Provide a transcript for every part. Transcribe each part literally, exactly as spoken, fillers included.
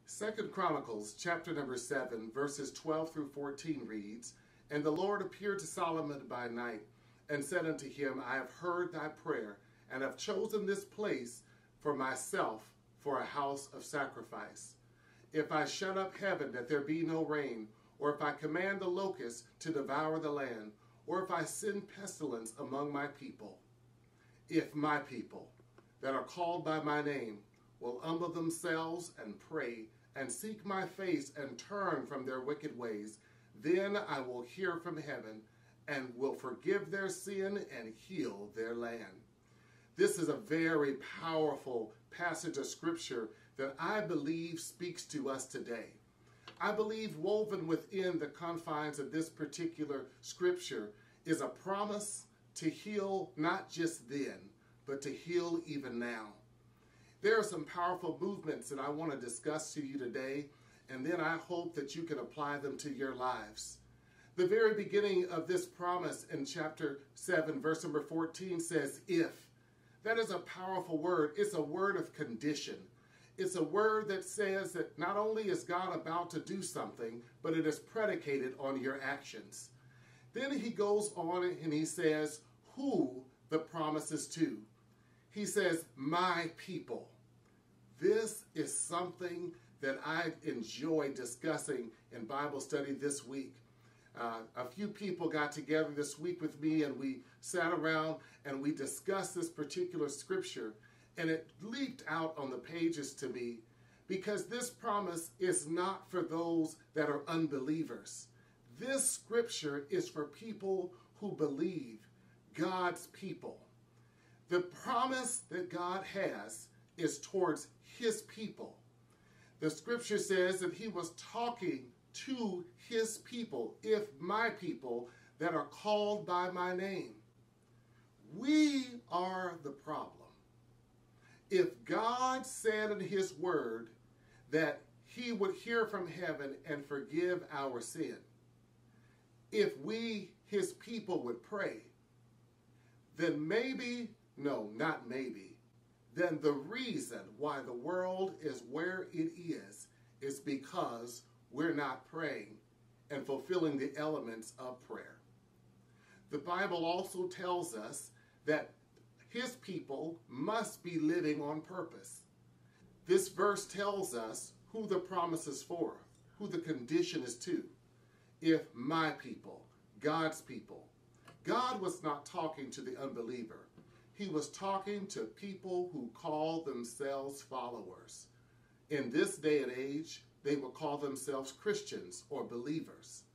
Second Chronicles chapter number seven, verses twelve through fourteen reads, And the Lord appeared to Solomon by night, and said unto him, I have heard thy prayer, and have chosen this place for myself for a house of sacrifice. If I shut up heaven that there be no rain, or if I command the locusts to devour the land, or if I send pestilence among my people, if my people that are called by my name will humble themselves and pray and seek my face and turn from their wicked ways, then I will hear from heaven and will forgive their sin and heal their land. This is a very powerful passage of scripture that I believe speaks to us today. I believe woven within the confines of this particular scripture is a promise to heal not just then, but to heal even now. There are some powerful movements that I want to discuss to you today, and then I hope that you can apply them to your lives. The very beginning of this promise in chapter seven, verse number fourteen says, if. That is a powerful word. It's a word of condition. It's a word that says that not only is God about to do something, but it is predicated on your actions. Then he goes on and he says who the promise is to. He says, my people. This is something that I enjoy discussing in Bible study this week. Uh, a few people got together this week with me and we sat around and we discussed this particular scripture, and it leaped out on the pages to me because this promise is not for those that are unbelievers. This scripture is for people who believe, God's people. The promise that God has is towards his people. The scripture says that he was talking to his people, if my people that are called by my name. We are the problem. If God said in his word that he would hear from heaven and forgive our sin, if we, his people, would pray, then maybe, no, not maybe, then the reason why the world is where it is is because we're not praying and fulfilling the elements of prayer. The Bible also tells us that his people must be living on purpose. This verse tells us who the promise is for, who the condition is to. If my people, God's people. God was not talking to the unbeliever. He was talking to people who call themselves followers. In this day and age, they would call themselves Christians or believers.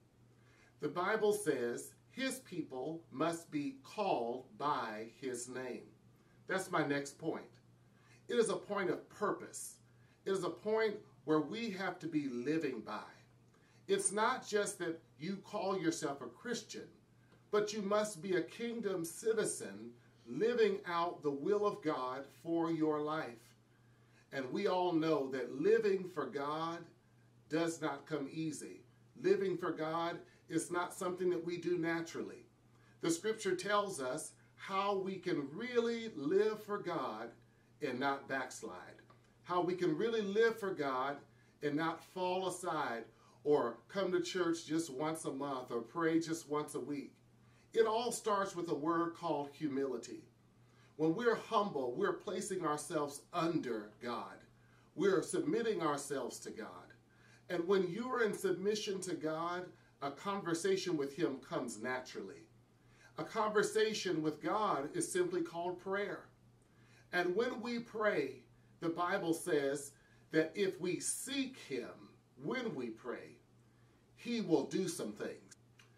The Bible says his people must be called by his name. That's my next point. It is a point of purpose. It is a point where we have to be living by. It's not just that you call yourself a Christian, but you must be a kingdom citizen living out the will of God for your life. And we all know that living for God does not come easy. Living for God is not something that we do naturally. The scripture tells us how we can really live for God and not backslide. How we can really live for God and not fall aside or come to church just once a month or pray just once a week. It all starts with a word called humility. When we're humble, we're placing ourselves under God. We're submitting ourselves to God. And when you're in submission to God, a conversation with him comes naturally. A conversation with God is simply called prayer. And when we pray, the Bible says that if we seek him when we pray, he will do some things.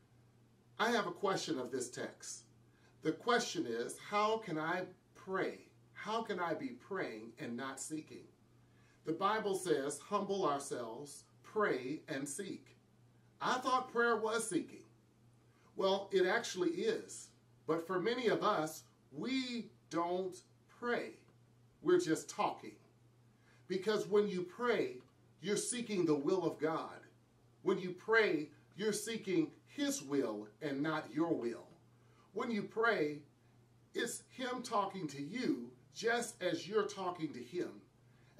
I have a question of this text. The question is, how can I pray? How can I be praying and not seeking? The Bible says, humble ourselves, pray, and seek. I thought prayer was seeking. Well, it actually is. But for many of us, we don't pray. We're just talking. Because when you pray, you're seeking the will of God. When you pray, you're seeking his will and not your will. When you pray, it's him talking to you just as you're talking to him.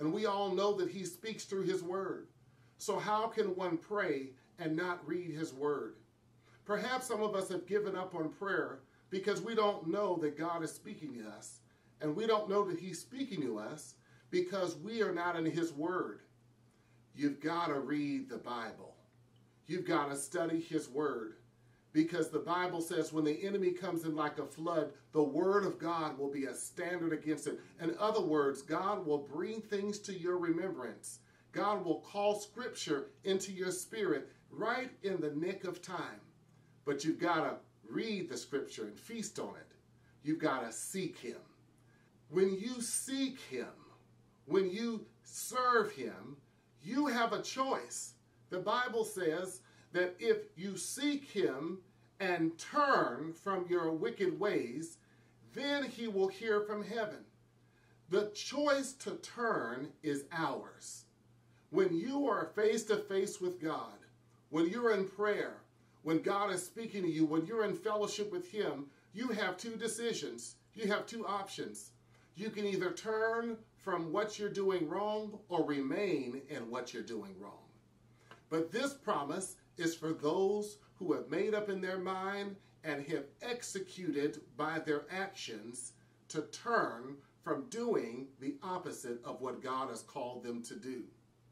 And we all know that he speaks through his word. So how can one pray and not read his word? Perhaps some of us have given up on prayer because we don't know that God is speaking to us. And we don't know that he's speaking to us because we are not in his word. You've got to read the Bible. You've got to study his word. Because the Bible says when the enemy comes in like a flood, the word of God will be a standard against it. In other words, God will bring things to your remembrance. God will call scripture into your spirit right in the nick of time. But you've got to read the scripture and feast on it. You've got to seek him. When you seek him, when you serve him, you have a choice. The Bible says that if you seek him and turn from your wicked ways, then he will hear from heaven. The choice to turn is ours. When you are face to face with God, when you're in prayer, when God is speaking to you, when you're in fellowship with him, you have two decisions. You have two options. You can either turn from what you're doing wrong or remain in what you're doing wrong. But this promise is for those who have made up in their mind and have executed by their actions to turn from doing the opposite of what God has called them to do.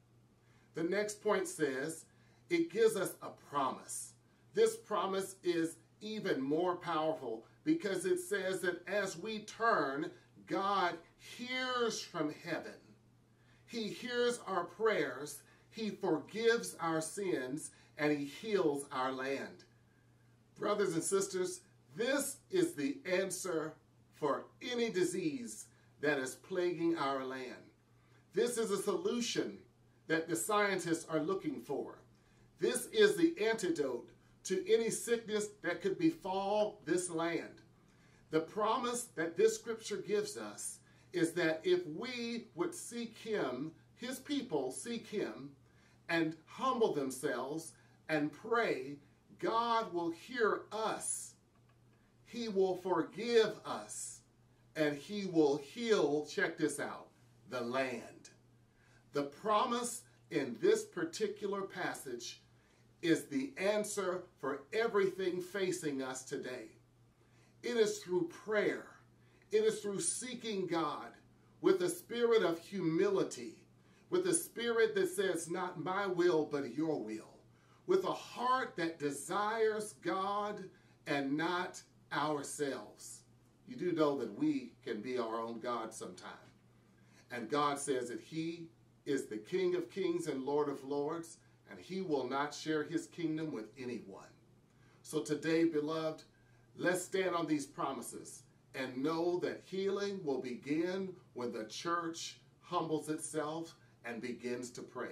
The next point says it gives us a promise. This promise is even more powerful because it says that as we turn, God hears from heaven. He hears our prayers, he forgives our sins, and he heals our land. Brothers and sisters, this is the answer for any disease that is plaguing our land. This is a solution that the scientists are looking for. This is the antidote to any sickness that could befall this land. The promise that this scripture gives us is that if we would seek him, his people seek him, and humble themselves and pray, God will hear us. He will forgive us, and he will heal, check this out, the land. The promise in this particular passage is the answer for everything facing us today. It is through prayer. It is through seeking God with a spirit of humility, with a spirit that says, not my will, but your will, with a heart that desires God and not ourselves. You do know that we can be our own God sometime. And God says that he is the King of kings and Lord of lords, and he will not share his kingdom with anyone. So today, beloved, let's stand on these promises and know that healing will begin when the church humbles itself and begins to pray.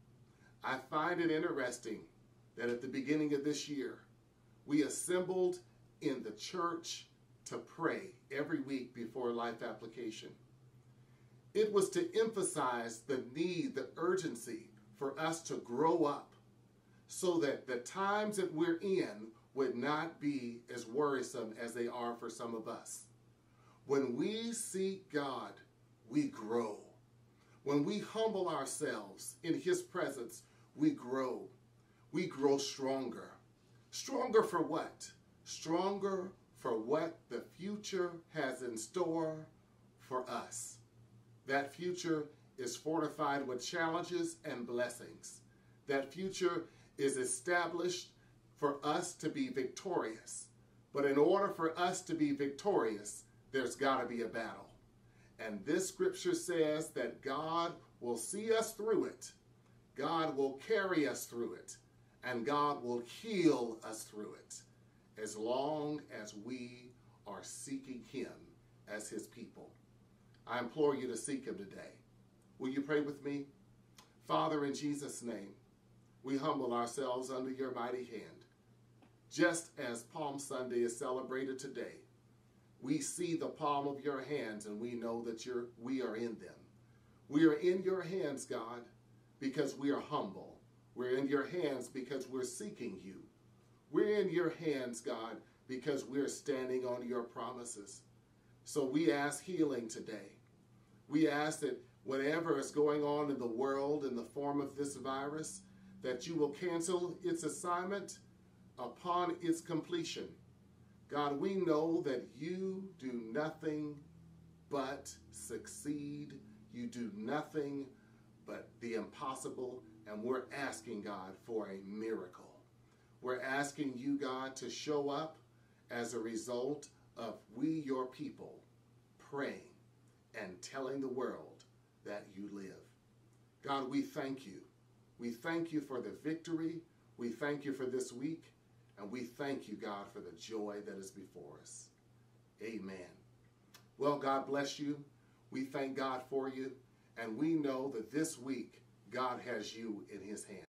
I find it interesting that at the beginning of this year, we assembled in the church to pray every week before life application. It was to emphasize the need, the urgency for us to grow up so that the times that we're in would not be as worrisome as they are for some of us. When we seek God, we grow. When we humble ourselves in his presence, we grow. We grow stronger. Stronger for what? Stronger for what the future has in store for us. That future is fortified with challenges and blessings. That future is established for us to be victorious. But in order for us to be victorious, there's got to be a battle. And this scripture says that God will see us through it. God will carry us through it. And God will heal us through it as long as we are seeking him as his people. I implore you to seek him today. Will you pray with me? Father, in Jesus' name, we humble ourselves under your mighty hand. Just as Palm Sunday is celebrated today, we see the palm of your hands and we know that you're, we are in them. We are in your hands, God, because we are humble. We're in your hands because we're seeking you. We're in your hands, God, because we're standing on your promises. So we ask healing today. We ask that whatever is going on in the world in the form of this virus, that you will cancel its assignment upon its completion. God, we know that you do nothing but succeed. You do nothing but the impossible, and we're asking, God, for a miracle. We're asking you, God, to show up as a result of we, your people, praying and telling the world that you live. God, we thank you. We thank you for the victory. We thank you for this week. And we thank you, God, for the joy that is before us. Amen. Well, God bless you. We thank God for you. And we know that this week, God has you in his hand.